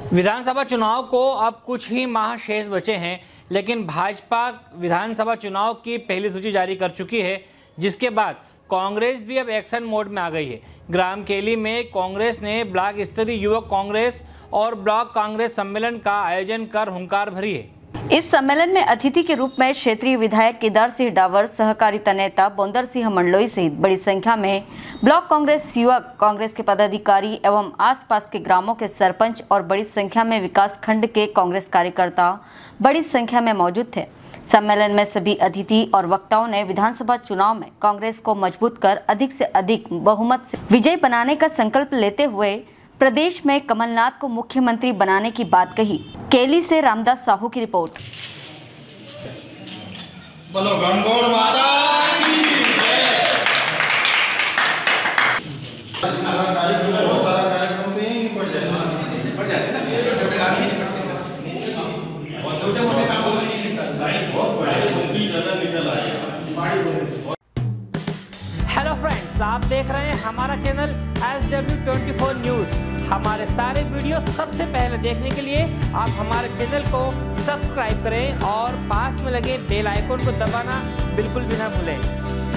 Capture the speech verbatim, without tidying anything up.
विधानसभा चुनाव को अब कुछ ही माह शेष बचे हैं, लेकिन भाजपा विधानसभा चुनाव की पहली सूची जारी कर चुकी है, जिसके बाद कांग्रेस भी अब एक्शन मोड में आ गई है। ग्राम केली में कांग्रेस ने ब्लॉक स्तरीय युवक कांग्रेस और ब्लॉक कांग्रेस सम्मेलन का आयोजन कर हुंकार भरी है। इस सम्मेलन में अतिथि के रूप में क्षेत्रीय विधायक केदार सिंह डावर, सहकारिता नेता बोंदर सिंह मंडलोई सहित बड़ी संख्या में ब्लॉक कांग्रेस युवक कांग्रेस के पदाधिकारी एवं आसपास के ग्रामों के सरपंच और बड़ी संख्या में विकास खंड के कांग्रेस कार्यकर्ता बड़ी संख्या में मौजूद थे। सम्मेलन में सभी अतिथि और वक्ताओं ने विधानसभा चुनाव में कांग्रेस को मजबूत कर अधिक से अधिक बहुमत से विजय बनाने का संकल्प लेते हुए प्रदेश में कमलनाथ को मुख्यमंत्री बनाने की बात कही। केली से रामदास साहू की रिपोर्ट। बोलो गणगौर माता की जय। सारा कार्यक्रम तो यहीं निपट जाए निपट जाते ना, और छोटे मोटे कामों में बहुत बड़ी जगह निकल आई। हेलो फ्रेंड्स, आप देख रहे हैं हमारा channel S W twenty four news. हमारे सारे वीडियो सबसे पहले देखने के लिए आप हमारे चैनल को सब्सक्राइब करें और पास में लगे बेल आइकन को दबाना बिल्कुल भी ना भूलें।